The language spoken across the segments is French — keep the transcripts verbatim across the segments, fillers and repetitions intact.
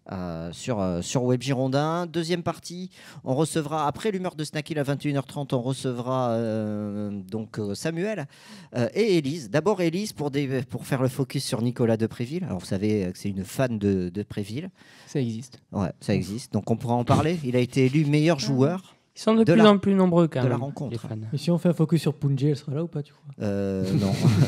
Euh, sur, euh, sur Web Girondin. Deuxième partie, on recevra, après l'humeur de Snackil à vingt et une heures trente, on recevra euh, donc, euh, Samuel euh, et Élise. D'abord Élise pour, des, pour faire le focus sur Nicolas Depréville. Alors vous savez que c'est une fan de Depréville. Ça existe. Ouais, ça existe. Donc on pourra en parler. Il a été élu meilleur joueur. Ils sont de, de plus la, en plus nombreux quand de même. la rencontre. Et si on fait un focus sur Punjé, elle sera là ou pas, tu crois? euh, Non.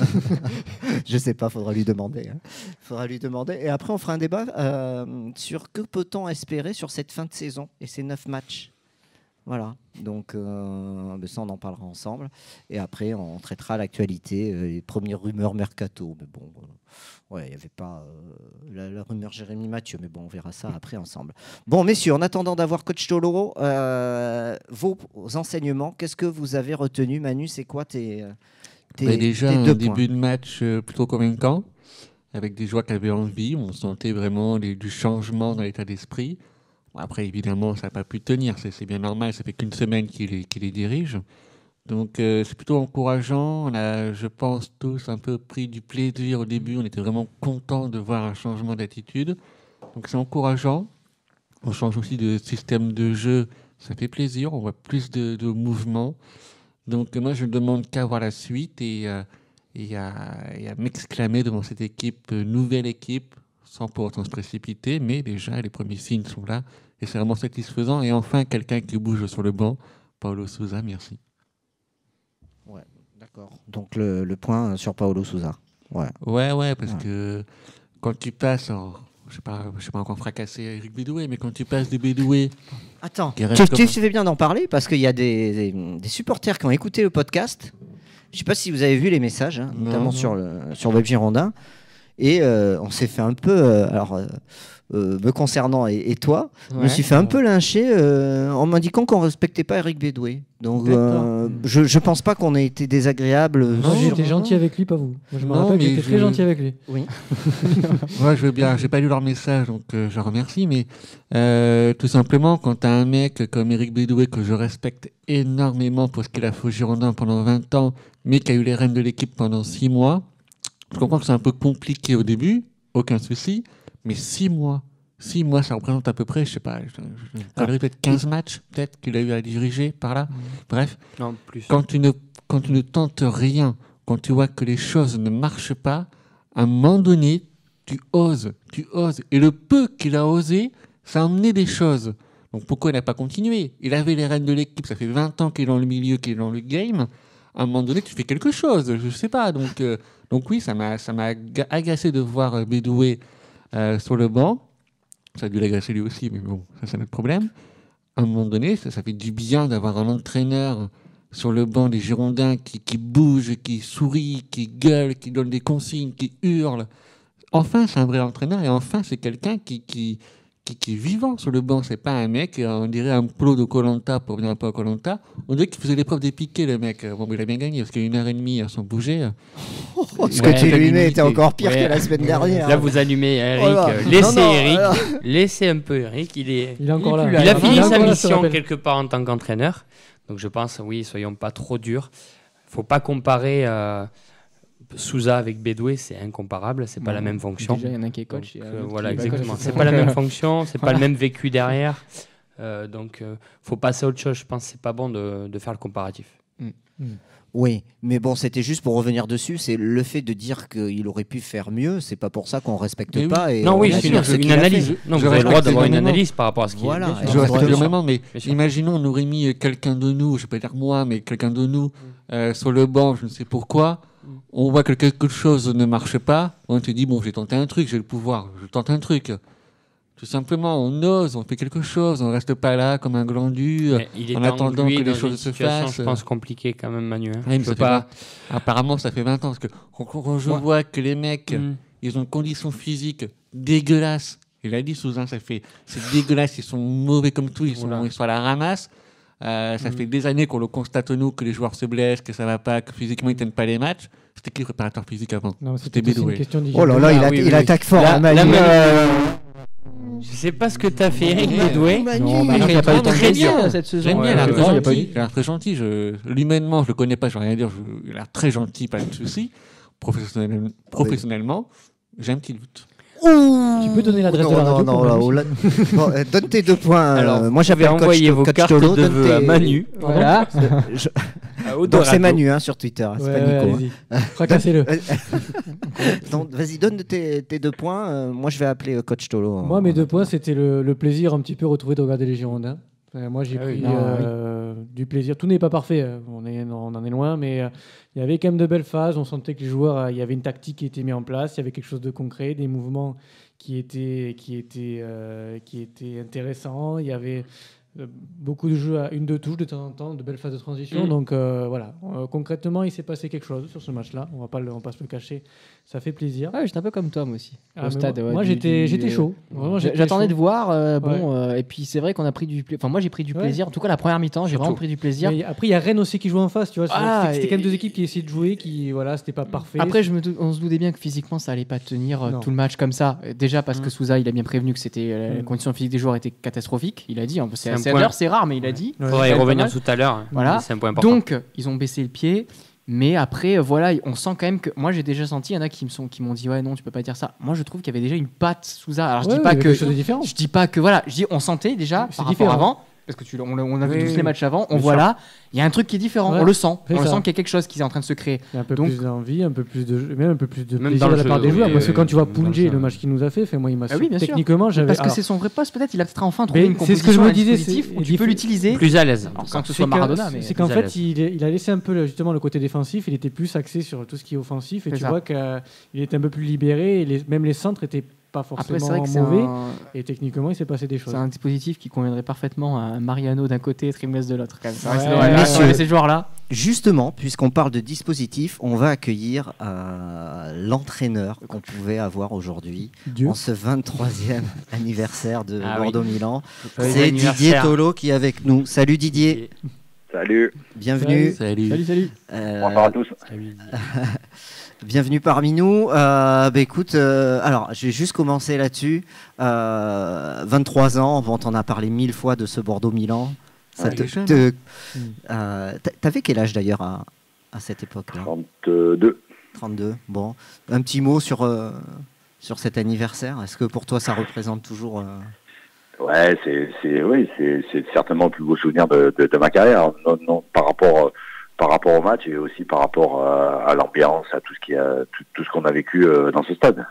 Je sais pas, faudra lui demander. Hein. Faudra lui demander. Et après, on fera un débat euh, sur que peut-on espérer sur cette fin de saison et ces neuf matchs. Voilà. Donc, euh, ça, on en parlera ensemble. Et après, on traitera l'actualité, euh, les premières rumeurs mercato. Mais bon, euh, ouais, il n'y avait pas euh, la, la rumeur Jérémy Mathieu. Mais bon, on verra ça après ensemble. Bon, messieurs, en attendant d'avoir Coach Tolo, euh, vos enseignements, qu'est-ce que vous avez retenu? Manu, c'est quoi tes, tes, Mais déjà, tes un deux début points? de match euh, plutôt convaincant, avec des joueurs qui avaient envie. On sentait vraiment les, du changement dans l'état d'esprit. Après, évidemment, ça n'a pas pu tenir, c'est, c'est bien normal, ça fait qu'une semaine qu'il les, qu'il les dirige. Donc, euh, c'est plutôt encourageant. On a, je pense, tous un peu pris du plaisir au début. On était vraiment contents de voir un changement d'attitude. Donc, c'est encourageant. On change aussi de système de jeu, ça fait plaisir. On voit plus de, de mouvements. Donc, moi, je ne demande qu'à voir la suite et, euh, et, à, et à m'exclamer devant cette équipe, euh, nouvelle équipe, sans pour autant se précipiter. Mais déjà, les premiers signes sont là. Et c'est vraiment satisfaisant. Et enfin, quelqu'un qui bouge sur le banc. Paulo Sousa, merci. Ouais, d'accord. Donc le, le point sur Paulo Sousa. Ouais, ouais, ouais parce ouais. que quand tu passes, alors, je ne sais pas, je sais pas encore fracasser Eric Bédoué, mais quand tu passes de Bédoué... Attends, tu, tu fais bien d'en parler parce qu'il y a des, des, des supporters qui ont écouté le podcast. Je ne sais pas si vous avez vu les messages, hein, non, notamment non. sur, le, sur Web Girondin. Et euh, on s'est fait un peu... Euh, alors, euh, Euh, me concernant et, et toi, ouais, je me suis fait un ouais. peu lyncher euh, en m'indiquant qu'on ne respectait pas Eric Bédoué. Donc euh, je ne pense pas qu'on ait été désagréable. Moi j'ai été gentil avec lui, pas vous. Moi, je me rappelle que j'étais je... très gentil avec lui. Oui. ouais, je veux bien. J'ai pas lu leur message, donc euh, je remercie. Mais euh, tout simplement, quand tu as un mec comme Eric Bédoué que je respecte énormément pour ce qu'il a fait au Girondin pendant vingt ans, mais qui a eu les rênes de l'équipe pendant six mois, je comprends que c'est un peu compliqué au début, aucun souci. Mais six mois, six mois, ça représente à peu près, je sais pas, je, je, ah. peut-être quinze matchs, peut-être qu'il a eu à diriger par là. Mmh. Bref, non, plus. Quand, tu ne, quand tu ne tentes rien, quand tu vois que les choses ne marchent pas, à un moment donné, tu oses, tu oses. Et le peu qu'il a osé, ça a emmené des choses. Donc pourquoi il n'a pas continué? Il avait les rênes de l'équipe, ça fait vingt ans qu'il est dans le milieu, qu'il est dans le game. À un moment donné, tu fais quelque chose, je sais pas. Donc, euh, donc oui, ça m'a, ça m'a agacé de voir euh, Bédoué Euh, sur le banc. Ça a dû l'agacer lui aussi, mais bon, ça c'est notre problème. À un moment donné, ça, ça fait du bien d'avoir un entraîneur sur le banc des Girondins qui, qui bouge, qui sourit, qui gueule, qui donne des consignes, qui hurle. Enfin, c'est un vrai entraîneur et enfin, c'est quelqu'un qui, qui, qui, qui est vivant sur le banc. C'est pas un mec, on dirait un plot de Koh-Lanta pour venir un peu à Koh-Lanta. On dirait qu'il faisait l'épreuve des piquets, le mec. Bon, il a bien gagné parce qu'il y a une heure et demie sans bouger. Oh, ce ouais, que tu lui mets était encore pire ouais. que la semaine dernière. Là, vous allumez Eric. Oh là. Laissez non, non, Eric. Alors... Laissez un peu Eric. Il est. Il est encore il est là. Il a fini il sa là, mission quelque part en tant qu'entraîneur. Donc, je pense, oui, soyons pas trop durs. Faut pas comparer euh, Sousa avec Bédoué. C'est incomparable. C'est pas non, la même fonction. Déjà, il y en a qui est coach. Donc, euh, voilà, exactement. C'est pas la même fonction. C'est pas le même vécu derrière. Euh, donc, euh, faut passer à autre chose. Je pense que c'est pas bon de, de faire le comparatif. Mm. Mm. Oui, mais bon, c'était juste pour revenir dessus. C'est le fait de dire qu'il aurait pu faire mieux. C'est pas pour ça qu'on respecte mais pas. Oui. Et non, oui, c'est une, une analyse. Non, vous avez le droit d'avoir une analyse par rapport à ce qu'il voilà, est. Je respecte énormément, mais imaginons, on aurait mis quelqu'un de nous, je vais pas dire moi, mais quelqu'un de nous mm. euh, sur le banc, je ne sais pourquoi. Mm. On voit que quelque chose ne marche pas. On te dit bon, j'ai tenté un truc, j'ai le pouvoir, je tente un truc. Tout simplement, on ose, on fait quelque chose, on reste pas là comme un glandu en attendant que les choses se fassent. Je pense compliqué quand même, Manu. Hein. Ouais, ça pas... Apparemment, ça fait vingt ans parce que quand, quand je ouais. vois que les mecs, mm. ils ont une condition physique dégueulasse. Il a dit Sousa, ça fait, c'est dégueulasse, ils sont mauvais comme tout, ils sont, ils sont à la ramasse. Euh, ça mm. fait des années qu'on le constate nous que les joueurs se blessent, que ça va pas, que physiquement ils tiennent pas les matchs. C'était qui le préparateur physique avant? Non, c'était Bédoué. Oh là là, il, a, ah, oui, il oui, attaque oui. fort. Là, hein, là, euh... Je sais pas ce que t'as fait, Eric Bédoué. Non, mais il a pas eu très bien cette saison. J'aime bien, il a l'air très gentil. Il a l'air très gentil. Je... Humainement, je le connais pas, je vais rien dire. Je... Il a l'air très gentil, pas de souci. Professionnel... Professionnellement, j'ai un petit doute. Ouh Tu peux donner l'adresse non, de la non, radio non, pour non, Manu. là, bon, euh, donne tes deux points. Alors, euh, moi, j'appelle coach, envoyer vos coach cartes Tolo, de donne vœux à tes- Manu. Voilà. Je- à Donc, Auto c'est Radio. Manu hein, sur Twitter, c'est Ouais, pas ouais, Nico. allez-y. Fracassez-le. Donc, vas-y, donne tes, tes deux points. euh, moi, je vais appeler euh, coach Tolo. Moi, mes deux points, c'était le, le plaisir un petit peu retrouvé de regarder les Girondins. Euh, moi, j'ai Ah oui. pris Ah, euh, du plaisir. Tout n'est pas parfait, euh, on, est, on en est loin, mais euh, il y avait quand même de belles phases. On sentait que les joueurs, euh, il y avait une tactique qui était mise en place, il y avait quelque chose de concret, des mouvements qui étaient, qui étaient, euh, qui étaient intéressants. Il y avait euh, beaucoup de jeux à une de touche de temps en temps, de belles phases de transition. Mm. Donc euh, voilà, Euh, concrètement, il s'est passé quelque chose sur ce match-là. On va pas le, on va pas se le cacher. Ça fait plaisir. Ouais, j'étais un peu comme toi, moi aussi. Ah, au mais stade, moi, ouais, moi, du- j'étais, du- j'étais chaud. Vraiment, j'étais J'attendais chaud. de voir. euh, bon, euh, et puis c'est vrai qu'on a pris du plaisir. Enfin, moi, j'ai pris du Ouais. plaisir. En tout cas, la première mi-temps, j'ai Surtout. vraiment pris du plaisir. Mais après, il y a Rennes aussi qui joue en face, tu vois. Ah, c'était, c'était quand même et- deux équipes qui essayaient de jouer, qui voilà, c'était pas parfait. Après, je me dou- on se doutait bien que physiquement, ça allait pas tenir euh, Non. tout le match comme ça. Euh, Déjà parce que Mm. Souza, il a bien prévenu que c'était euh, la Mm. condition physique des joueurs était catastrophique. Il a dit, hein, c'est, C'est un c'est, point. d'ailleurs, c'est rare, mais il a dit. Ouais. Faudra y C'est pas revenir mal. tout à l'heure. Voilà. C'est un point important. Donc, ils ont baissé le pied. Mais après, euh, voilà, on sent quand même que. Moi, j'ai déjà senti, il y en a qui, me sont, qui m'ont dit, ouais, non, tu peux pas dire ça. Moi, je trouve qu'il y avait déjà une patte Souza. Alors, je Ouais, dis ouais, pas il y avait que. quelque chose de différent. Je dis pas que. Voilà, je dis, on sentait déjà C'est par différent. rapport avant. Parce que tu, on, on a vu Oui, tous oui. les matchs avant. On Bien voit sûr. là, il y a un truc qui est différent. Ouais, on le sent. c'est On le ça. sent qu'il y a quelque chose qui est en train de se créer. Il y a un peu Donc- plus d'envie, un peu plus de jeu, même un peu plus de Même plaisir dans de le la part jeu, des joueurs. oui, Parce que quand tu vois dans le Pounjé, jeu. le match qu'il nous a fait, fait moi, il m'a Ah oui, bien sûr. techniquement, j'avais. Parce que alors, c'est son vrai poste, peut-être. Il a peut-être enfin trouvé Mais une c'est ce que je composition, me un disais, dispositif c'est- où tu il peux faut- l'utiliser. Plus à l'aise. Alors, sans que ce c'est soit qu'en- Maradona, mais. c'est qu'en plus à fait, l'aise. il, est- il a laissé un peu le- justement le côté défensif. Il était plus axé sur tout ce qui est offensif. Et C'est tu ça. vois qu'il était un peu plus libéré. Et les- même les centres étaient pas Après, forcément c'est vrai que c'est mauvais. un, Et techniquement, il s'est passé des choses. c'est un dispositif qui conviendrait parfaitement à Mariano d'un côté et Trimles de l'autre. Quand même. C'est vrai que Ouais, c'est dommage. ouais, Messieurs, ouais. ces joueurs-là. Justement, puisqu'on parle de dispositif, on va accueillir euh, l'entraîneur qu'on pouvait avoir aujourd'hui Dieu. en ce vingt-troisième anniversaire de Ah oui. Bordeaux-Milan. Joyeux C'est Didier anniversaire. Tolo qui est avec nous. Salut Didier, Salut, bienvenue. Salut. Salut, salut. Euh, bonsoir à tous. Bienvenue parmi nous. Euh, bah, écoute, euh, alors je vais juste commencer là-dessus. Euh, vingt-trois ans, bon, on en a parlé mille fois de ce Bordeaux-Milan. Ça Ouais, te- il est jeune, te- Mm. euh, t'a- T'avais quel âge d'ailleurs à, à cette époque-là? trente-deux. trente-deux. Bon, un petit mot sur, euh, sur cet anniversaire. Est-ce que pour toi ça représente toujours euh, Ouais, c'est, c'est, oui, c'est, c'est certainement le plus beau souvenir de, de, de ma carrière. Non, non, par rapport, euh, par rapport au match et aussi par rapport euh, à l'ambiance, à tout ce qui a, tout, tout ce qu'on a vécu euh, dans ce stade.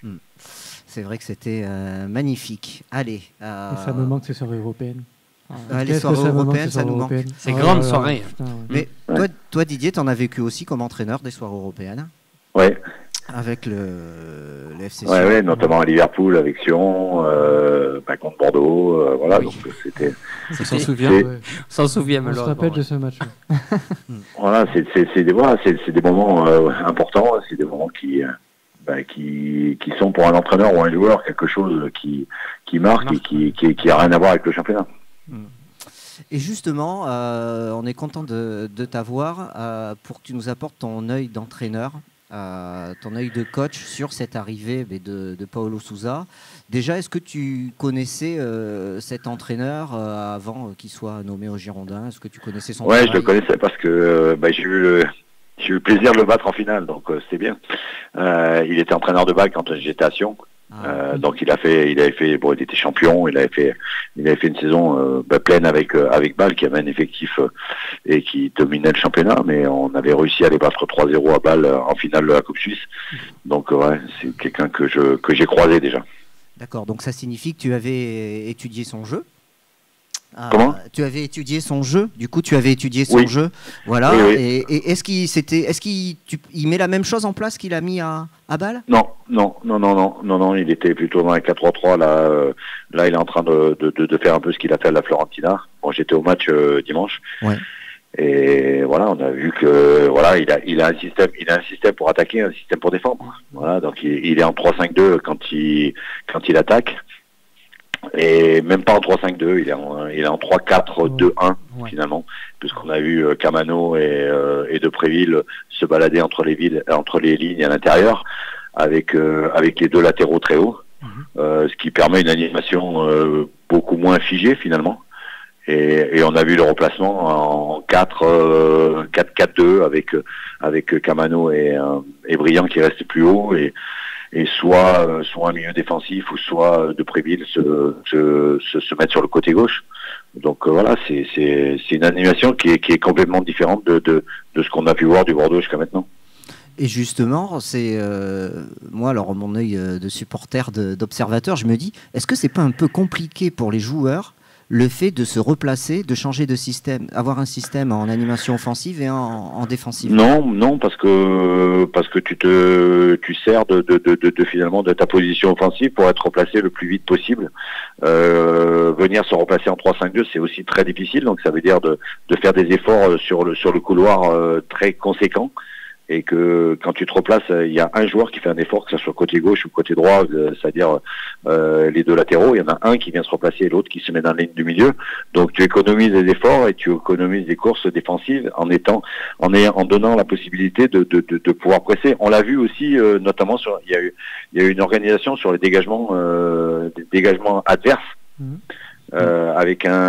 C'est vrai que c'était euh, magnifique. Allez. euh, Et ça me manque ces soirées européennes. Ah, les Qu'est-ce soirées que ça me manque, européennes, ces ça soirées nous manque. européennes. C'est Ah, grande ouais, ouais, soirée. putain, ouais. Mais toi, toi, Didier, t'en as vécu aussi comme entraîneur des soirées européennes Ouais, avec le, le F C ouais, Sion. ouais, notamment à Liverpool, avec Sion, euh, bah, contre Bordeaux, euh, voilà. Oui. Donc c'était, On s'en souvient. c'est- Ouais. On s'en souvient, On se malheureusement. rappelle de ce match. voilà, c'est, c'est, c'est des, voilà, c'est, c'est des moments euh, importants, c'est des moments qui, euh, bah, qui, qui sont pour un entraîneur ou un joueur quelque chose qui, qui marque, Marque, et qui, qui, qui a rien à voir avec le championnat. Et justement, euh, on est content de, de t'avoir euh, pour que tu nous apportes ton œil d'entraîneur, euh, ton œil de coach sur cette arrivée mais, de, de Paulo Sousa. Déjà, est-ce que tu connaissais euh, cet entraîneur euh, avant euh, qu'il soit nommé au Girondins? Est-ce que tu connaissais son Ouais, je travail? le connaissais parce que euh, bah, j'ai eu le j'ai eu le plaisir de le battre en finale, donc euh, c'est bien. Euh, il était entraîneur de Bâle quand j'étais à Sion, Ah, euh, donc il a fait, il avait fait, bon, il était champion, il avait fait, il avait fait une saison euh, bah, pleine avec euh, avec Bâle qui avait un effectif euh, et qui dominait le championnat, mais on avait réussi à les battre trois zéro à Bâle euh, en finale de la Coupe Suisse. Donc euh, ouais, c'est quelqu'un que je que j'ai croisé déjà. D'accord, donc ça signifie que tu avais étudié son jeu. Ah, Comment tu avais étudié son jeu, du coup tu avais étudié son Oui. jeu, voilà. Oui, oui. Et, et est-ce qu'il c'était, est-ce qu'il tu- il met la même chose en place qu'il a mis à, à Bâle? Non, non, non, non, non, non, non, il était plutôt dans un quatre trois trois. Là, euh, là, il est en train de, de, de, de faire un peu ce qu'il a fait à la Florentina. Bon, j'étais au match euh, dimanche. Ouais. Et voilà, on a vu que voilà, il a, il a un système, il a un système pour attaquer, un système pour défendre. Voilà, donc il, il est en trois cinq deux quand il, quand il attaque. Et même pas en trois cinq deux, il est en, il est en trois quatre deux un Ouais. finalement, puisqu'on a vu euh, Camano et, euh, et Depréville se balader entre les villes, entre les lignes à l'intérieur, avec euh, avec les deux latéraux très hauts, euh, ce qui permet une animation euh, beaucoup moins figée finalement. Et, et on a vu le remplacement en quatre quatre quatre deux avec avec Camano et, euh, et Briand qui restait plus haut et et soit euh, soit un milieu défensif ou soit de Préville se, se, se, se mettre sur le côté gauche. Donc euh, voilà, c'est, c'est, c'est une animation qui est, qui est complètement différente de, de, de ce qu'on a pu voir du Bordeaux jusqu'à maintenant. Et justement, c'est euh, moi, alors mon œil euh, de supporter, de, d'observateur, je me dis, est-ce que c'est pas un peu compliqué pour les joueurs le fait de se replacer, de changer de système, avoir un système en animation offensive et en, en défensive? Non, non, parce que parce que tu te tu sers de de, de, de, de finalement de ta position offensive pour être replacé le plus vite possible. Euh, venir se replacer en trois cinq deux, c'est aussi très difficile, donc ça veut dire de de faire des efforts sur le sur le couloir euh, très conséquents. Et que quand tu te replaces, il y a un joueur qui fait un effort, que ce soit côté gauche ou côté droit, euh, c'est-à-dire euh, les deux latéraux, il y en a un qui vient se replacer et l'autre qui se met dans la ligne du milieu. Donc tu économises des efforts et tu économises des courses défensives en étant, en ayant, en donnant la possibilité de, de, de, de pouvoir presser. On l'a vu aussi, euh, notamment sur, il y a eu, il y a eu une organisation sur les dégagements, euh, des dégagements adverses. Mmh. Euh, avec un,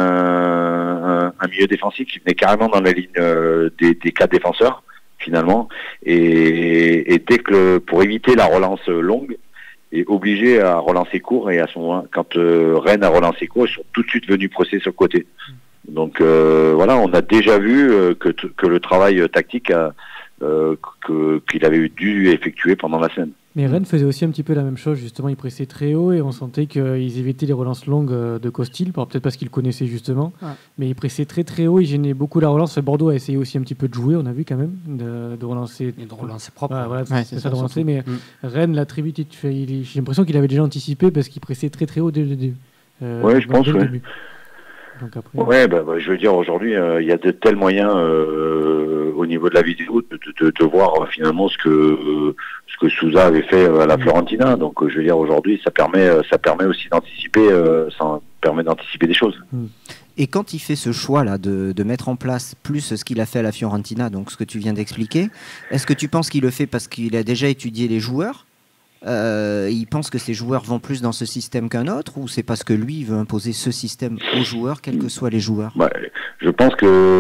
un, un milieu défensif qui venait carrément dans la ligne euh, des, des quatre défenseurs. Finalement, et, et dès que le, pour éviter la relance longue, est obligé à relancer court, et à ce moment, quand euh, Rennes a relancé court, ils sont tout de suite venus presser sur le côté. Donc euh, voilà, on a déjà vu euh, que, que le travail tactique a, euh, que, qu'il avait dû effectuer pendant la semaine. Mais Rennes faisait aussi un petit peu la même chose, justement, ils pressaient très haut et on sentait qu'ils évitaient les relances longues de Costil, peut-être parce qu'ils le connaissaient justement, ouais. Mais ils pressaient très très haut, ils gênaient beaucoup la relance. Bordeaux a essayé aussi un petit peu de jouer, on a vu quand même, de, de relancer. Et de relancer propre. Ouais, voilà, ouais, c'est, c'est ça, de relancer, mais mmh. Rennes l'a très vite, j'ai l'impression qu'il avait déjà anticipé parce qu'il pressait très très haut dès le début. Euh, oui, je pense, oui. Donc après, ouais, bah, bah, je veux dire, aujourd'hui, il euh, y a de tels moyens euh, au niveau de la vidéo de, de, de, de voir euh, finalement ce que euh, ce que Sousa avait fait euh, à la Fiorentina. Donc, euh, je veux dire, aujourd'hui, ça permet euh, ça permet aussi d'anticiper, euh, ça permet d'anticiper des choses. Et quand il fait ce choix-là de, de mettre en place plus ce qu'il a fait à la Fiorentina, donc ce que tu viens d'expliquer, est-ce que tu penses qu'il le fait parce qu'il a déjà étudié les joueurs? Euh, il pense que ces joueurs vont plus dans ce système qu'un autre, ou c'est parce que lui il veut imposer ce système aux joueurs, quels que soient les joueurs? Ouais, je pense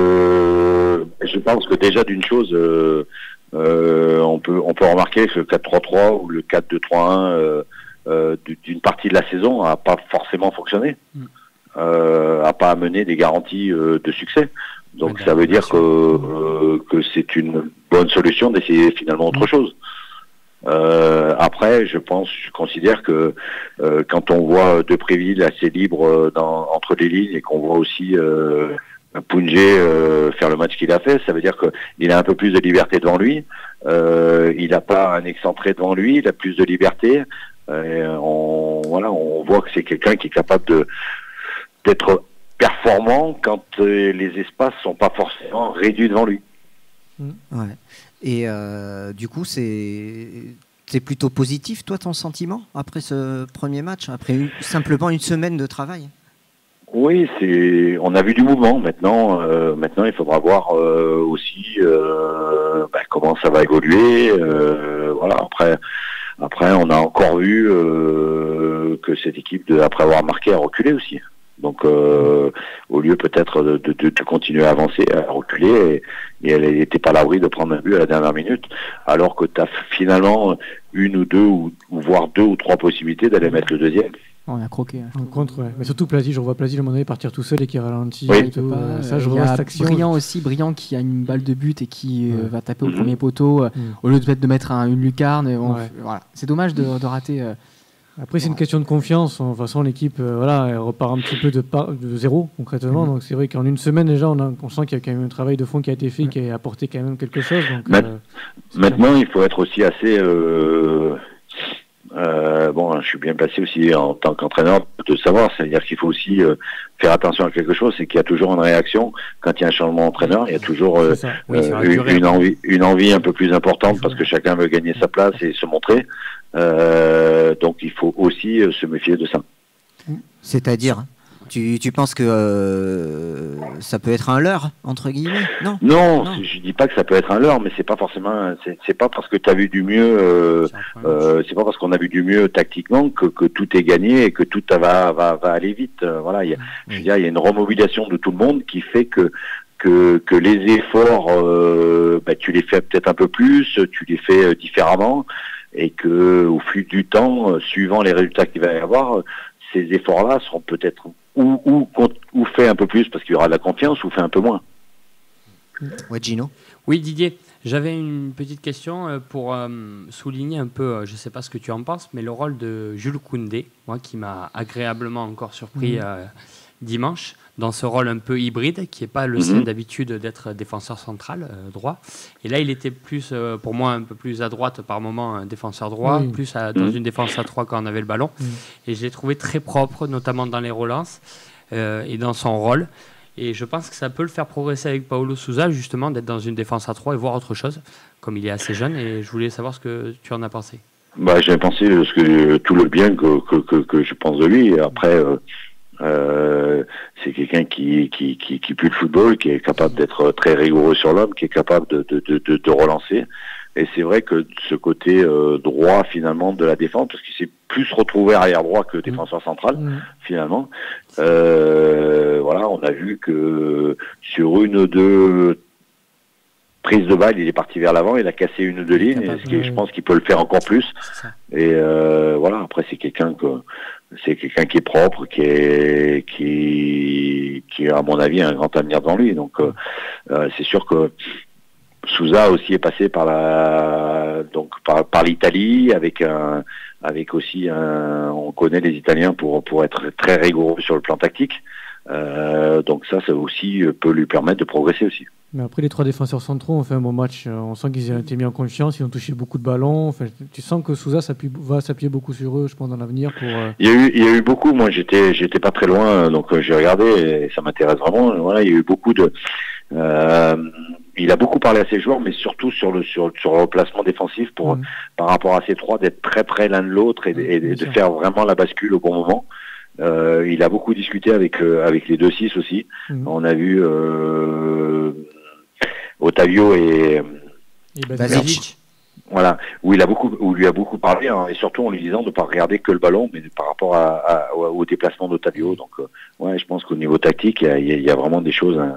que je pense que déjà d'une chose, euh, euh, on peut on peut remarquer que le quatre trois trois ou le quatre deux trois un euh, euh, d'une partie de la saison a pas forcément fonctionné, mm. euh, a pas amené des garanties euh, de succès. Donc ouais, ça veut dire que euh, que c'est une bonne solution d'essayer finalement autre mm. chose. Euh, après, je pense, je considère que euh, quand on voit Depréville assez libre dans, entre les lignes et qu'on voit aussi euh, Pounjé euh, faire le match qu'il a fait, ça veut dire qu'il a un peu plus de liberté devant lui. Euh, il n'a pas un excentré devant lui, il a plus de liberté. Euh, on, voilà, on voit que c'est quelqu'un qui est capable de d'être performant quand euh, les espaces sont pas forcément réduits devant lui. Ouais. Et euh, du coup, c'est, c'est plutôt positif, toi, ton sentiment, après ce premier match, après une, simplement une semaine de travail? Oui, c'est, on a vu du mouvement. Maintenant, euh, maintenant il faudra voir euh, aussi euh, bah, comment ça va évoluer. Euh, voilà. Après, après, on a encore vu euh, que cette équipe, de, après avoir marqué, a reculé aussi. Donc, euh, au lieu peut-être de, de, de continuer à avancer, à reculer, et, et elle n'était pas à l'abri de prendre un but à la dernière minute, alors que tu as finalement une ou deux, ou, ou voire deux ou trois possibilités d'aller mettre le deuxième. On a croqué. Hein, en contre, ouais. Mais surtout Plazy, je revois Plazy à un moment donné partir tout seul et qui ralentit. Oui. Et tout, pas, euh, ça, je il y revois a cette action. Brillant aussi, Brillant qui a une balle de but et qui ouais. euh, va taper au mmh. premier poteau, euh, mmh. au lieu de, de mettre un, une lucarne. On, ouais. voilà. C'est dommage de, de rater. Euh, Après, c'est une question de confiance. De toute façon, l'équipe euh, voilà, elle repart un petit peu de, par... de zéro, concrètement. Mmh. Donc, c'est vrai qu'en une semaine, déjà, on, a... on sent qu'il y a quand même un travail de fond qui a été fait, ouais. qui a apporté quand même quelque chose. Donc, Ma... euh, Maintenant, il faut être aussi assez... Euh... Euh, bon, je suis bien placé aussi en tant qu'entraîneur de savoir, c'est-à-dire qu'il faut aussi euh, faire attention à quelque chose, c'est qu'il y a toujours une réaction quand il y a un changement d'entraîneur, il y a toujours euh, oui, euh, une, une envie, une envie un peu plus importante parce que chacun veut gagner sa place et se montrer. Euh, donc il faut aussi euh, se méfier de ça. C'est-à-dire, tu, tu penses que euh, ça peut être un leurre, entre guillemets? Non, non, non. Je dis pas que ça peut être un leurre, mais c'est pas forcément, c'est, c'est pas parce que tu as vu du mieux, euh, c'est, euh, c'est pas parce qu'on a vu du mieux tactiquement que, que tout est gagné et que tout va, va, va aller vite. Euh, voilà, il y a, je veux dire, il y a une remobilisation de tout le monde qui fait que que, que les efforts, euh, bah, tu les fais peut-être un peu plus, tu les fais euh, différemment. et que au flux du temps, euh, suivant les résultats qu'il va y avoir, euh, ces efforts-là seront peut-être ou, ou, ou fait un peu plus parce qu'il y aura de la confiance, ou fait un peu moins. Ouais, Gino. Oui, Didier, j'avais une petite question euh, pour euh, souligner un peu, euh, je ne sais pas ce que tu en penses, mais le rôle de Jules Koundé, moi qui m'a agréablement encore surpris Mmh. euh, dimanche, dans ce rôle un peu hybride, qui n'est pas le Mhm. sien d'habitude d'être défenseur central, euh, droit. Et là, il était plus, euh, pour moi, un peu plus à droite par moment, un défenseur droit, Oui. plus à- dans Mhm. une défense à trois quand on avait le ballon. Mhm. Et je l'ai trouvé très propre, notamment dans les relances euh, et dans son rôle. Et je pense que ça peut le faire progresser avec Paulo Sousa, justement, d'être dans une défense à trois et voir autre chose, comme il est assez jeune. Et je voulais savoir ce que tu en as pensé. Bah, j'ai pensé euh, ce que, tout le bien que, que, que, que je pense de lui. Et après, euh, euh, c'est quelqu'un qui, qui, qui, qui pue le football, qui est capable d'être très rigoureux sur l'homme, qui est capable de, de, de, de, de relancer. Et c'est vrai que ce côté euh, droit, finalement, de la défense, parce qu'il s'est plus retrouvé arrière droit que défenseur central, Mmh. finalement. Euh, voilà, on a vu que sur une ou deux prises de balle, il est parti vers l'avant, il a cassé une ou deux lignes, et ce qui, je pense qu'il peut le faire encore plus. C'est ça. Et euh, voilà, après c'est quelqu'un que c'est quelqu'un qui est propre, qui est qui qui a à mon avis un grand avenir devant lui. Donc euh, euh, c'est sûr que Sousa aussi est passé par la donc par, par l'Italie avec un avec aussi un on connaît les Italiens pour pour être très rigoureux sur le plan tactique. Euh, donc ça ça aussi peut lui permettre de progresser aussi. Mais après, les trois défenseurs centraux ont fait un bon match. Euh, On sent qu'ils ont été mis en confiance, ils ont touché beaucoup de ballons. Enfin, tu sens que Sousa s'appuie- va s'appuyer beaucoup sur eux, je pense, dans l'avenir. Pour, euh, Il y a eu, il y a eu beaucoup. Moi, j'étais, j'étais pas très loin, donc euh, j'ai regardé et ça m'intéresse vraiment. Voilà, il y a eu beaucoup de. Euh, il a beaucoup parlé à ses joueurs, mais surtout sur le sur, sur le placement défensif pour Mm. par rapport à ces trois d'être très près l'un de l'autre et, et- et Bien de sûr. faire vraiment la bascule au bon moment. Euh, il a beaucoup discuté avec euh, avec les deux six aussi. Mm. On a vu euh, Otavio et Et Basile. Basile. voilà, où il a beaucoup, où lui a beaucoup parlé, hein, et surtout en lui disant de ne pas regarder que le ballon, mais par rapport à, à- au au déplacement d'Otavio. Donc, euh, ouais, je pense qu'au niveau tactique, il y a, il y a- il y a vraiment des choses, hein,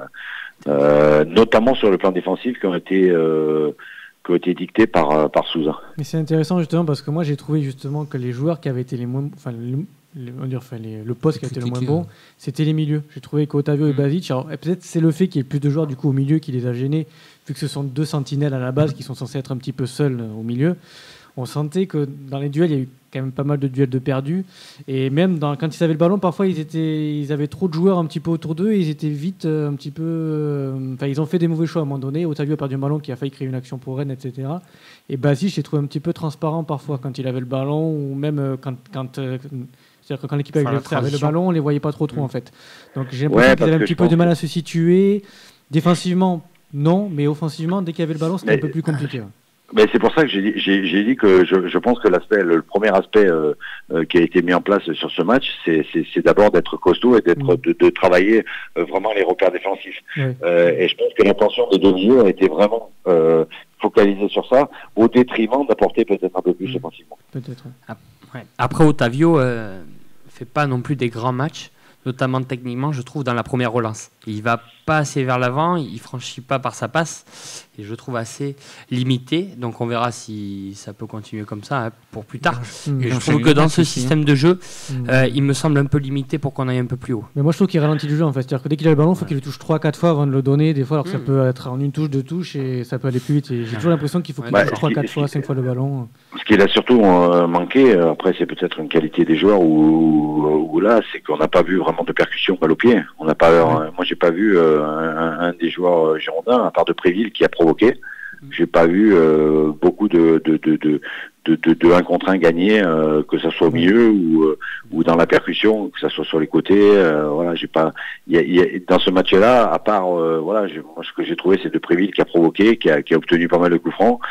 euh, notamment sur le plan défensif, qui ont été, euh, qui ont été dictées par euh, par Sousa. Mais c'est intéressant justement parce que moi j'ai trouvé justement que les joueurs qui avaient été les moins, enfin, le, le- on va dire, enfin, les- le poste qui a été le moins Critiqué, bon, c'était les milieux. J'ai trouvé qu'Otavio et Mm. Basic, alors, et peut-être c'est le fait qu'il y ait plus de joueurs du coup au milieu qui les a gênés, vu que ce sont deux sentinelles à la base qui sont censés être un petit peu seuls euh, au milieu. On sentait que dans les duels, il y a eu quand même pas mal de duels de perdus. Et même dans, quand ils avaient le ballon, parfois ils, étaient, ils avaient trop de joueurs un petit peu autour d'eux et ils étaient vite euh, un petit peu. euh, Enfin, ils ont fait des mauvais choix à un moment donné. Otavio a perdu un ballon qui a failli créer une action pour Rennes, et cetera. Et Basic, j'ai trouvé un petit peu transparent parfois quand il avait le ballon ou même euh, quand. quand euh, c'est-à-dire que quand l'équipe avec Faire la le frère avait le transition. ballon, on les voyait pas trop trop Mm. en fait. Donc j'ai Ouais, l'impression qu'ils parce avaient un que petit je peu de pense mal que- à se situer. Défensivement, non, mais offensivement, dès qu'il y avait le ballon, c'était Mais- un peu plus compliqué. ouais. Mais c'est pour ça que j'ai dit, j'ai, j'ai dit que je, je pense que l'aspect, le, le premier aspect euh, euh, qui a été mis en place sur ce match, c'est, c'est, c'est d'abord d'être costaud et d'être, Mm. de, de travailler euh, vraiment les repères défensifs. Ouais. Euh, et je pense que l'intention des deux milieux a été vraiment euh, focalisée sur ça, au détriment d'apporter peut-être un peu plus Mm. offensivement. Peut-être. ouais. Ouais. Après, Otavio euh, fait pas non plus des grands matchs, notamment techniquement, je trouve, dans la première relance. Il va pas assez vers l'avant, il franchit pas par sa passe, et je le trouve assez limité. Donc on verra si ça peut continuer comme ça hein, pour plus tard. Mm. Et je enchaîne trouve que les dans matchs ce aussi, hein. système de jeu, Mm. euh, il me semble un peu limité pour qu'on aille un peu plus haut. Mais moi je trouve qu'il ralentit le jeu en fait. C'est-à-dire que dès qu'il a le ballon, il faut Ouais. qu'il le touche trois quatre fois avant de le donner. Des fois, alors que ça Mm. peut être en une touche, deux touches et ça peut aller plus vite. Et j'ai Ouais. toujours l'impression qu'il faut qu'il Ouais, touche bah, trois ce qui- quatre ce fois, qui- cinq fois le ballon. Ce qu'il a surtout euh, manqué, euh, après c'est peut-être une qualité des joueurs où, où là, c'est qu'on n'a pas vu vraiment de percussion balle au pied. On n'a pas, euh, moi j'ai pas vu euh, un, un des joueurs euh, girondins, à part de Préville, qui a provoqué. J'ai pas vu euh, beaucoup de de de de de, de, de un contre un gagné, euh, que ça soit au milieu ou euh, ou dans la percussion, que ça soit sur les côtés. Euh, voilà, j'ai pas. Il y a, il y a- dans ce match-là, à part euh, voilà, j'ai- moi ce que j'ai trouvé, c'est de Préville qui a provoqué, qui a qui a obtenu pas mal de coups francs.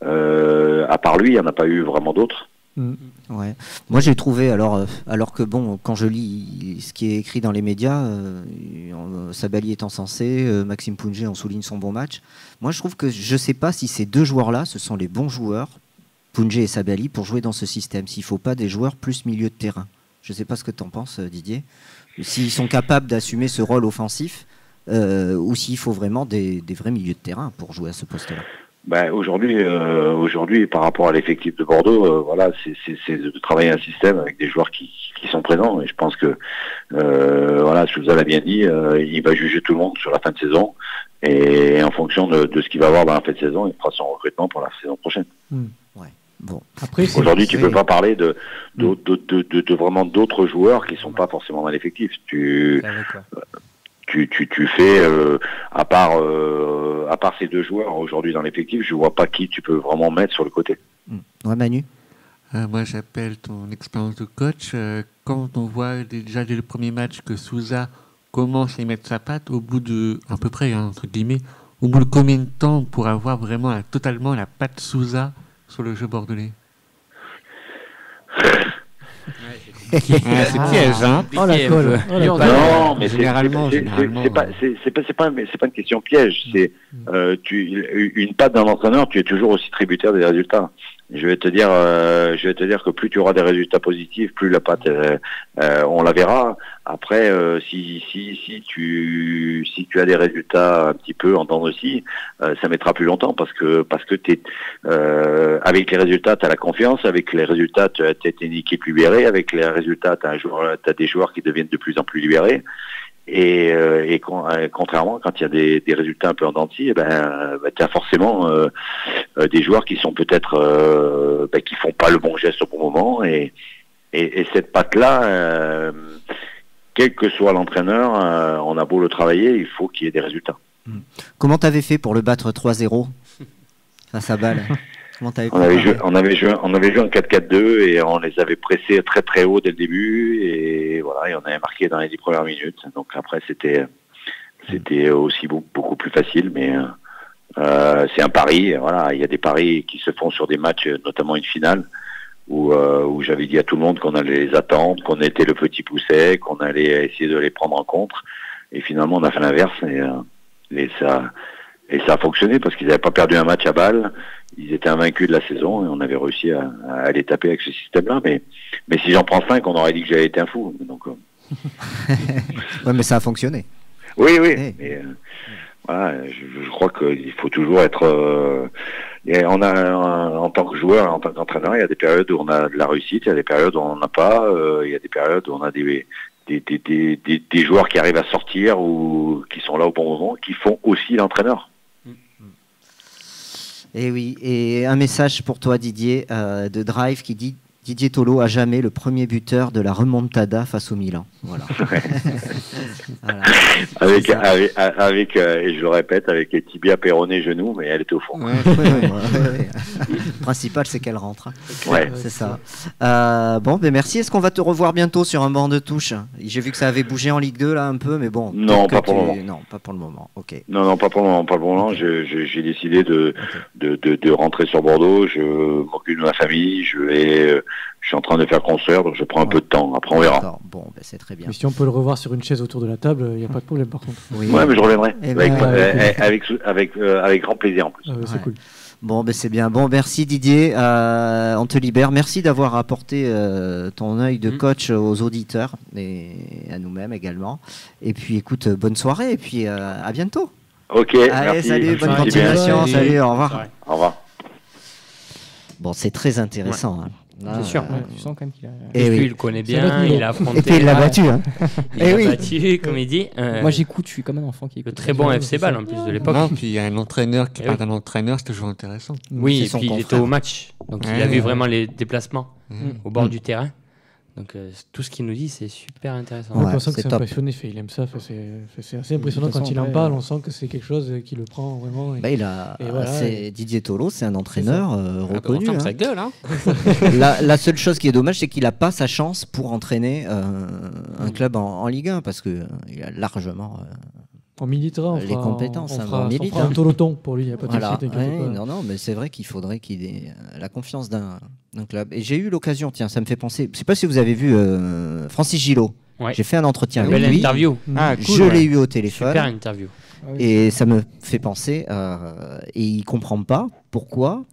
Euh, à part lui, il n'y en a pas eu vraiment d'autres. Mm. Ouais. Moi j'ai trouvé alors euh, alors que bon quand je lis ce qui est écrit dans les médias, euh, euh, Sabali est encensé, euh, Maxime Pounget on souligne son bon match. Moi je trouve que je sais pas si ces deux joueurs là ce sont les bons joueurs, Pounget et Sabali, pour jouer dans ce système. S'il faut pas des joueurs plus milieu de terrain. Je sais pas ce que tu en penses euh, Didier. S'ils sont capables d'assumer ce rôle offensif euh, ou s'il faut vraiment des, des vrais milieux de terrain pour jouer à ce poste-là. Ben, aujourd'hui, euh, aujourd'hui, par rapport à l'effectif de Bordeaux, euh, voilà, c'est, c'est, c'est de travailler un système avec des joueurs qui, qui sont présents. Et je pense que, euh, voilà, Souza l'a bien dit, euh, il va juger tout le monde sur la fin de saison. Et en fonction de, de ce qu'il va avoir dans la fin de saison, il fera son recrutement pour la saison prochaine. Hmm. Ouais. Bon. Après, c'est- Aujourd'hui, tu oui. peux pas parler de, de, de, de, de, de vraiment d'autres joueurs qui sont pas forcément dans l'effectif. Tu, C'est avec, ouais. tu, tu, tu fais, euh, à part, euh, à part ces deux joueurs aujourd'hui dans l'effectif, je vois pas qui tu peux vraiment mettre sur le côté. Mm. Ouais, Manu. Euh, moi, j'appelle ton expérience de coach. euh, quand on voit déjà dès le premier match que Souza commence à y mettre sa patte, au bout de, à peu près, hein, entre guillemets, au bout de combien de temps pour avoir vraiment la- totalement la patte Souza sur le jeu bordelais? Ah, c'est piège, hein? Oh la Piqué, colle. un peu. Oh, la Non, colle. Non, mais c'est, Généralement, c'est, c'est, généralement, c'est pas, ouais. c'est, c'est pas, c'est pas, mais c'est pas une question piège. C'est, euh, tu, une patte d'un entraîneur, tu es toujours aussi tributaire des résultats. Je vais te dire, euh, je vais te dire que plus tu auras des résultats positifs, plus la patte, euh, euh, on la verra. Après, euh, si, si, si tu, si tu as des résultats un petit peu en dents de scie, euh, ça mettra plus longtemps parce que, parce que t'es, euh, avec les résultats, tu as la confiance. Avec les résultats, tu as une équipe libérée. Avec les résultats, tu as un joueur, t'as des joueurs qui deviennent de plus en plus libérés. Et, euh, et con, euh, contrairement, quand il y a des, des résultats un peu en dents de scie, eh ben, euh, ben, tu as forcément euh, euh, des joueurs qui sont peut-être euh, ben, qui font pas le bon geste au bon moment. Et, et, et cette patte-là, euh, quel que soit l'entraîneur, euh, on a beau le travailler, il faut qu'il y ait des résultats. Comment t'avais fait pour le battre trois zéro face à Bâle? Comment t'avais On avait, préparé joué, on, avait joué, on avait joué en quatre quatre deux et on les avait pressés très très haut dès le début et voilà, et on avait marqué dans les dix premières minutes. Donc après c'était c'était aussi beaucoup, beaucoup plus facile, mais euh, c'est un pari. Voilà, il y a des paris qui se font sur des matchs, notamment une finale, où, euh, où j'avais dit à tout le monde qu'on allait les attendre, qu'on était le petit pousset, qu'on allait essayer de les prendre en compte. Et finalement on a fait l'inverse et, euh, et ça et ça a fonctionné parce qu'ils n'avaient pas perdu un match à Bâle. Ils étaient invaincus de la saison et on avait réussi à, à les taper avec ce système-là. Mais, mais si j'en prends cinq, on aurait dit que j'avais été un fou. Donc, euh... Ouais, mais ça a fonctionné. Oui, oui. Hey. Mais, euh, voilà, je, je crois qu'il faut toujours être. Euh, et on a, en tant que joueur, en tant qu'entraîneur, il y a des périodes où on a de la réussite, il y a des périodes où on n'en a pas. Euh, il y a des périodes où on a des, des, des, des, des, des joueurs qui arrivent à sortir ou qui sont là au bon moment, qui font aussi l'entraîneur. Et oui, et un message pour toi Didier euh, de Drive qui dit Didier Tolo à jamais le premier buteur de la remontada face au Milan. Voilà. Voilà. Avec, C'est ça. avec, avec euh, et je le répète, avec les tibias péroné genoux, mais elle était au fond. Ouais. Ouais, ouais, ouais, ouais. Le principal, c'est qu'elle rentre. Ouais. C'est ça. Euh, bon, ben merci. Est-ce qu'on va te revoir bientôt sur un banc de touche? J'ai vu que ça avait bougé en Ligue deux là un peu, mais bon. Non, peut-être pas que pour le tu- moment. Non, pas pour le moment. Ok. Non, non, pas pour le moment, pas pour le moment. Ok. Je- je- J'ai décidé de, Ok. de, de, de rentrer sur Bordeaux. Je m'occupe de ma famille. Je vais, euh, je suis en train de faire construire, donc je prends un peu de temps. Après, on verra. D'accord. Bon, ben c'est très bien. Mais si on peut le revoir sur une chaise autour de la table, il n'y a pas de problème par contre. Oui. Ouais, mais je reviendrai. Eh Avec, ben, euh, avec, avec, euh, avec grand plaisir en plus. Ah ouais, c'est Ouais. cool. Bon, ben c'est bien. Bon, merci Didier. Euh, on te libère. Merci d'avoir apporté euh, ton œil de Mm. coach aux auditeurs et à nous-mêmes également. Et puis, écoute, bonne soirée et puis euh, à bientôt. Ok, Allez, merci. salut, bonne Merci continuation. bien. Salut, au revoir. Ouais. Au revoir. Bon, c'est très intéressant. hein. Là, C'est sûr. euh, Ouais, tu sens quand même qu'il a. Et Et puis, oui. il le connaît C'est notre bien, niveau. il a affronté. Et puis il l'a Ouais. battu. Hein. Il Eh l'a oui. battu, comme il dit. euh, Moi j'écoute, je suis comme un enfant qui le écoute. très bon Ouais, F C c'est Ball ça. en plus de l'époque. Non, puis il y a un entraîneur qui Eh parle oui. d'un entraîneur, c'est toujours intéressant. Oui, C'est et son puis il était confrère. au match. Donc il Ouais, a vu ouais. vraiment les déplacements Mhm. au bord Mm. du terrain. Donc euh, tout ce qu'il nous dit, c'est super intéressant. Ouais, on sent c'est que c'est top. un passionné, fait, il aime ça, fait, c'est fait, c'est assez impressionnant De toute quand il façon, en après, parle, euh, on sent que c'est quelque chose qui le prend vraiment. et- Bah, il a, Et voilà, c'est et- Didier Tolo, c'est un entraîneur euh, reconnu. Pourtant, hein. ça gueule, hein. la, la seule chose qui est dommage, c'est qu'il n'a pas sa chance pour entraîner euh, un club en, en Ligue un parce que euh, il a largement. euh, On militera, on Les fera, compétences, on, hein, fera, on on milite, fera hein. un toloton pour lui, il n'y a pas de voilà. souci, t'inquiète Ouais, pas. non, non, mais c'est vrai qu'il faudrait qu'il ait euh, la confiance d'un d'un club. Et j'ai eu l'occasion, tiens, ça me fait penser. Je sais pas si vous avez vu euh, Francis Gillot. Ouais. J'ai fait un entretien Une avec belle lui. interview. Ah, Je cool, ouais. l'ai eu au téléphone. Super interview. Ah oui. Et ça me fait penser, euh, et il comprend pas pourquoi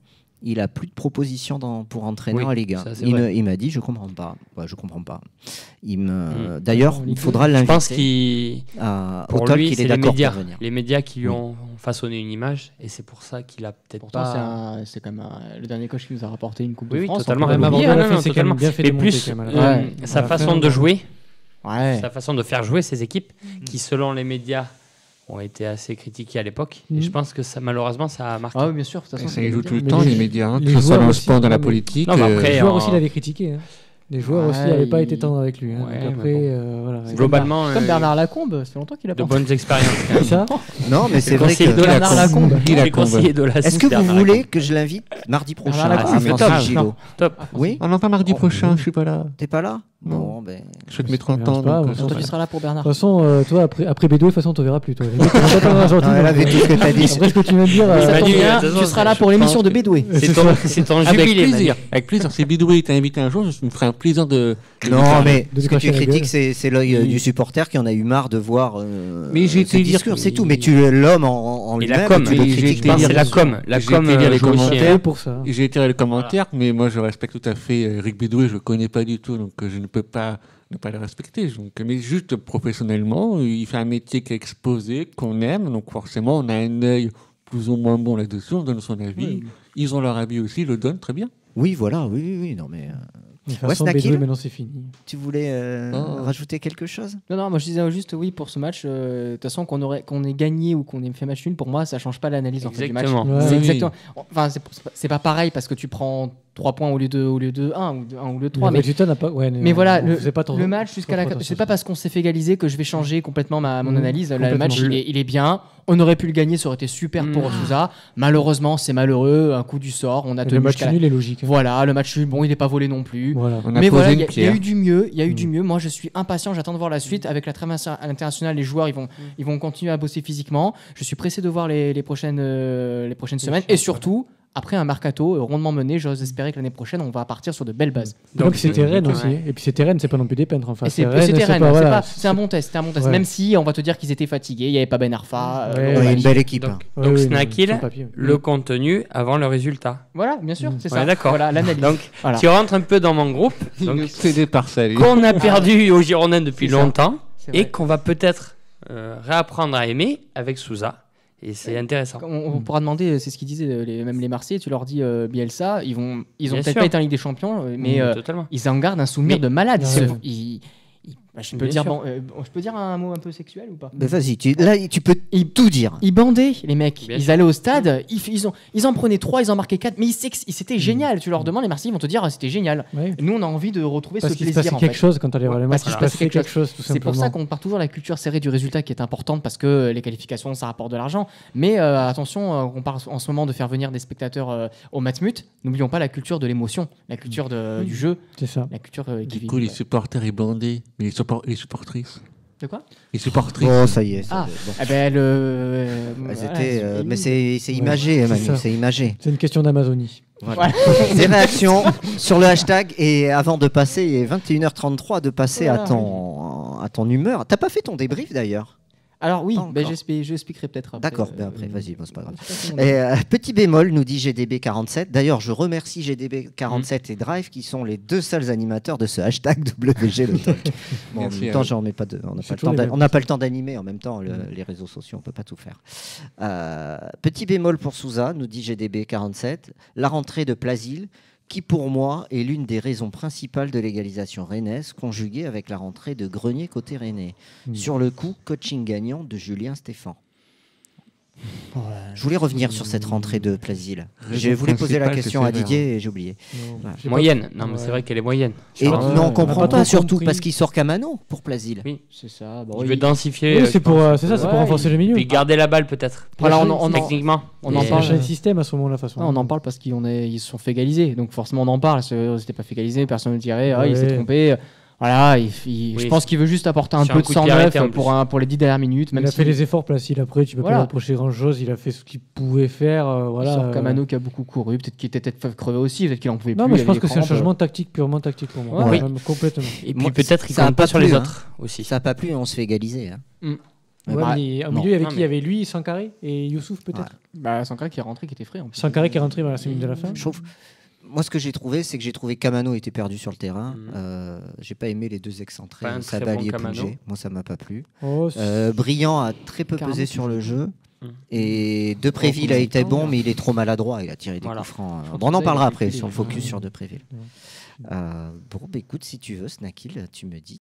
il a plus de propositions dans, pour entraîneur Oui, à Ligue un. ça, c'est Il, vrai. me- il m'a dit, je comprends pas. Ouais, je comprends pas. Il me, Mm. D'ailleurs, En il Ligue faudra Je pense l'inviter qu'il, à- au pour talk, lui, il c'est est les d'accord médias, pour venir. les médias qui lui Oui. ont façonné une image, et c'est pour ça qu'il a peut-être Pourtant, c'est, pas. un- c'est quand même un- le dernier coach qui nous a rapporté une Coupe Oui, de oui, France. totalement. on peut Même pas avant l'oublier, de la non, fin, non, c'est quand totalement. même bien fait Mais démonter, plus quand même, à la euh, fin. Ouais. sa À la façon fin, de on- jouer, Ouais. sa façon de faire jouer ses équipes, qui selon les médias ont été assez critiquées à l'époque. Et Mhm. je pense que ça, malheureusement, ça a marqué. Ah oui, bien sûr. De toute façon, Ça c'est y joue les tout le Mais temps, les- les médias, hein, que les ce soit joueurs dans le aussi, sport, dans la non, mais- politique. Non, mais euh, après, Les joueurs en- aussi l'avaient critiqué. hein. Les joueurs aussi Ouais, n'avaient pas il- été tendres avec lui. hein. Ouais, Donc mais après, bon. euh, voilà. Globalement, Comme euh, Bernard Lacombe, ça fait longtemps qu'il a de pas bonnes expériences. quand C'est même. ça. Non, mais c'est Le vrai conseiller que... de la Bernard com. Lacombe. Qui la Le conseiller de la Est-ce que vous Bernard voulez Lacombe. que je l'invite mardi prochain Bernard à Lacombe, Francis top. Gillot? Top. Oui. On en parle mardi Oh, prochain, je suis pas là. T'es pas là? Non. Bon, ben... Je fais mes trente Ça ans. me dérange pas, donc, bon, euh, Toi, tu seras là pour Bernard. De toute façon, euh, toi, après, après B deux, de toute façon, on te verra plus. Toi. Les mecs, ils vont pas t'en gentil, Non, elle donc, avait euh, tout ce que t'as dit. Après, ce que tu viens de dire. Oui, euh, ça Ça tombe Manu, bien, de toute tu façon, seras là je pour l'émission pense de que- Bédoué. C'est C'est ton, ça. c'est ton Avec jubilé, Manu. plaisir, avec plaisir. Si Bidoué t'a invité un jour, je me ferai un plaisir de. de lui Non, parler. mais de ce que cracher tu la critiques, gueule. c'est c'est l'œil euh, Oui. du supporter qui en a eu marre de voir euh, Mais j'ai ce été dire- discours, c'est tout. Mais tu l'homme en, en Et lui-même, la com, tu le mais j'ai critiques été Je pense pas. que c'est la dire- com. La j'ai com été lire euh, les joue aussi, commentaires. hein. pour ça. J'ai été les commentaires, mais moi je respecte tout à fait euh, Eric Bidoué, je le connais pas du tout, donc euh, je ne peux pas ne pas le respecter. Donc, mais juste professionnellement, euh, il fait un métier qui est exposé, qu'on aime, donc forcément on a un œil plus ou moins bon là-dessus, on donne son avis. Oui. Ils ont leur avis aussi, ils le donnent très bien. Oui, voilà, oui, oui, oui, non, mais euh, De toute Ouais, façon, Snakil B deux, maintenant, c'est fini. tu voulais euh, Oh. rajouter quelque chose? Non, non, moi je disais juste oui pour ce match. euh, De toute façon, qu'on aurait, qu'on ait gagné ou qu'on ait fait match nul, pour moi, ça change pas l'analyse en fait, du match. Exactement. Ouais. C'est Oui. exactement. Enfin, c'est c'est pas- c'est pas pareil parce que tu prends trois points au lieu de au lieu de un ou de un ou de trois. Le Mais, résultat n'a pas. Ouais, mais voilà, on le, faisait pas trop- le match jusqu'à la. trop attention C'est pas à ça. parce qu'on s'est fait égaliser que je vais changer complètement ma, mon Mmh, analyse. Là, le complètement. match, il est, il est bien. On aurait pu le gagner, ça aurait été super pour Mmh. Sousa. Malheureusement, c'est malheureux. Un coup du sort. On a Et tenu le match jusqu'à la- nul est logique. Voilà, le match nul. Bon, il n'est pas volé non plus. Voilà. On a Mais posé voilà, il une y, a- il y a pierre. eu du mieux. Il y a eu du Mm. mieux. Moi, je suis impatient. J'attends de voir la suite. Avec la trêve à l'international, les joueurs, ils vont, ils vont continuer à bosser physiquement. Je suis pressé de voir les, les prochaines, euh, les prochaines semaines. Et surtout, après un mercato euh, rondement mené, j'ose espérer que l'année prochaine, on va partir sur de belles bases. Donc, puis c'était euh, Rennes ouais. aussi. Et puis c'était Rennes, c'est pas non plus des peintres en Et face. c'est Rennes, c'était c'est Rennes. pas- C'est voilà, pas- c'est un bon test. C'est un bon test. Ouais. Même si on va te dire qu'ils étaient fatigués. Il n'y avait pas Ben Arfa. euh, Ouais, bon, Ouais, bah, une belle équipe. Donc, hein. Ouais, donc oui, Snakil, sur le papier. le contenu avant le résultat. Voilà, bien sûr, c'est Ouais, ça. d'accord. Voilà l'analyse. Donc, Voilà. tu rentres un peu dans mon groupe, Il donc, nous fait des parcelles. qu'on a perdu aux Girondins depuis C'est ça. longtemps C'est et vrai. qu'on va peut-être euh, réapprendre à aimer avec Sousa. Et c'est intéressant. On, on pourra demander, c'est ce qu'ils disaient, euh, les, même les Marseillais, tu leur dis euh, Bielsa, ils vont, ils ont Bien peut-être sûr. pas été en Ligue des Champions, euh, mais Mmh, euh, totalement. ils en gardent un souvenir Mais- de malade. Ouais. Ils se- ils- ils- bah, je peux Bien dire, sûr. bon, euh, bon, je peux dire un mot un peu sexuel ou pas? Mais vas-y, tu, là, tu peux Ils- tout dire. Ils bandaient, les mecs. Bien ils sûr. allaient au stade, ils, f- ils, ont, ils en prenaient trois, ils en marquaient quatre, mais ils s'ex- c'était génial. Tu leur demandes, les Marseillais vont te dire, ah, c'était génial. Ouais. Et nous, on a envie de retrouver Parce ce qu'il se plaisir. passait en quelque fait. chose quand t'allais voir les Ouais, matchs. parce Il se qu'il se passait passait quelque chose, tout C'est pour ça simplement. qu'on part toujours la culture serrée du résultat qui est importante parce que les qualifications, ça rapporte de l'argent. Mais euh, attention, euh, on parle en ce moment de faire venir des spectateurs euh, au Matmut. N'oublions pas la culture de l'émotion, la culture de- du jeu, C'est ça. la culture euh, qui Du coup, les supporters et bandés, mais les, support- les supportrices. De quoi? Les supportrices. Bon, ça y est. ça- Ah, bon. eh ben, le. euh, Elles voilà, étaient, euh, c'est- mais c'est c'est Ouais, imagé, c'est Manu, ça. c'est imagé. C'est une question d'Amazonie. Voilà. Voilà. Des réactions sur le hashtag et avant de passer, il est vingt et une heures trente-trois, de passer à, Voilà, ton, à ton humeur. T'as pas fait ton débrief d'ailleurs? Alors oui, Pas ben, encore. j'explique- j'expliquerai peut-être après. D'accord, ben euh, après, vas-y, bon, c'est pas grave. je sais pas comment on dit. Et, euh, petit bémol, nous dit G D B quarante-sept. D'ailleurs, je remercie G D B quarante-sept et Drive qui sont les deux seuls animateurs de ce hashtag W G le talk. Bon, en Merci même à temps, eux. j'en ai pas de, on n'a C'est pas, le toujours temps les d'a- mêmes. on n'a pas le temps d'animer en même temps le- les réseaux sociaux, on peut pas tout faire. Euh, petit bémol pour Sousa, nous dit G D B quarante-sept. La rentrée de Plasil, qui pour moi est l'une des raisons principales de l'égalisation rennaise, conjuguée avec la rentrée de Grenier côté rennais. Mm. Sur le coup, coaching gagnant de Julien Stéphan. Je voulais revenir sur cette rentrée de Plasil. Raison Je voulais poser la principale, question c'est à sévère. Didier et j'ai oublié. Non, Voilà. j'ai pas- Moyenne. Non, mais Ouais. c'est vrai qu'elle est moyenne. Et Ah non, ouais, on on a comprend pas pas, trop surtout compris. parce qu'il sort Camano pour Plasil. Oui. C'est ça. Bon, Il il- veut densifier. Oui, euh, c'est je pour, pense. euh, c'est ça, c'est pour Ouais, renforcer le milieu. Puis garder la balle peut-être. Voilà, on, en- on en- Techniquement. on en Et- parle. cherche un système à ce moment-là, de toute façon. Ouais, on en parle parce qu'ils ont- ils se sont fait égaliser. Donc forcément, on en parle. Si on s'était pas fait égaliser, personne ne dirait ah, il s'est Ouais. trompé. Voilà, il- il- je Oui, pense qu'il veut juste apporter un sur peu un de coup de sang pied neuf arrêté, en pour, plus. un- pour les dix dernières minutes. Même Il a si fait les efforts Placil. Après, tu peux Voilà. pas lui reprocher grand-chose. Il a fait ce qu'il pouvait faire. euh, il voilà. sort euh. Camano qui a beaucoup couru. Peut-être qu'il était peut-être crevé aussi. Peut-être qu'il en pouvait Non, plus. mais il je pense avait que des c'est un crampes. changement tactique, purement tactique pour moi. Ouais. Ouais, même complètement. Et puis Moi, peut-être qu'il ça a compte pas pas sur plu, les hein. autres aussi. Ça n'a pas plu, on se fait égaliser. hein. Ouais, bah, mais au non. milieu, il y avait Non, qui mais- Il y avait lui, Sankaré et Youssouf peut-être. Ouais. Bah, Sankara qui est rentré, qui était frais. En plus. Sankaré qui est rentré dans la semaine de la fin. Je trouve. Moi, ce que j'ai trouvé, c'est que j'ai trouvé Kamano était perdu sur le terrain. Mhm. Euh, j'ai pas aimé les deux excentrés, Pas un très Sabali bon et Kamano. Pulgé. Moi, ça m'a pas plu. Oh, c'est- Euh, Brillant a très peu Carrément, pesé tu sur joues. le jeu. Mhm. Et Depréville Oh, a été comment bon, ça mais il est trop maladroit. Il a tiré des Voilà. coups francs. crois Bon, on en que parlera ça, il a après calculé, sur le ouais. focus Ouais. sur Depréville. Ouais. Euh, bon, bah, écoute, si tu veux, Snakil, tu me dis.